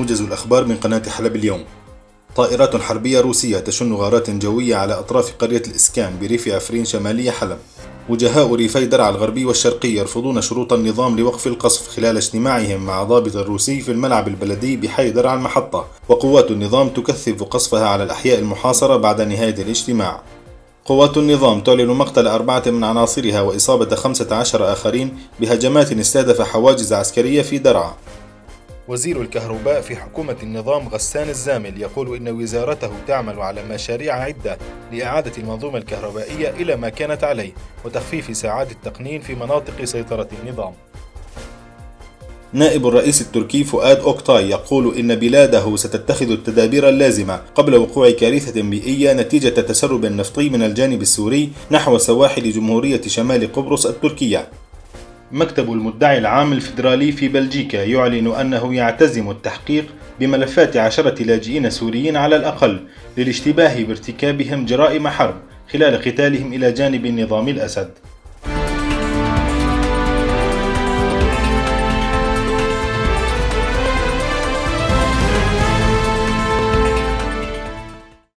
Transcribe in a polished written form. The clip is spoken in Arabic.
موجز الأخبار من قناة حلب اليوم. طائرات حربية روسية تشن غارات جوية على أطراف قرية الإسكان بريف عفرين شمالي حلب. وجهاء ريفي درعا الغربي والشرقي يرفضون شروط النظام لوقف القصف خلال اجتماعهم مع ضابط روسي في الملعب البلدي بحي درعا المحطة، وقوات النظام تكثف قصفها على الأحياء المحاصرة بعد نهاية الاجتماع. قوات النظام تعلن مقتل 4 من عناصرها وإصابة 15 آخرين بهجمات استهدف حواجز عسكرية في درعا. وزير الكهرباء في حكومة النظام غسان الزامل يقول إن وزارته تعمل على مشاريع عدة لإعادة المنظومة الكهربائية إلى ما كانت عليه وتخفيف ساعات التقنين في مناطق سيطرة النظام. نائب الرئيس التركي فؤاد أوكتاي يقول إن بلاده ستتخذ التدابير اللازمة قبل وقوع كارثة بيئية نتيجة تسرب نفطي من الجانب السوري نحو سواحل جمهورية شمال قبرص التركية. مكتب المدعي العام الفيدرالي في بلجيكا يعلن أنه يعتزم التحقيق بملفات 10 لاجئين سوريين على الأقل للاشتباه بارتكابهم جرائم حرب خلال قتالهم إلى جانب نظام الأسد.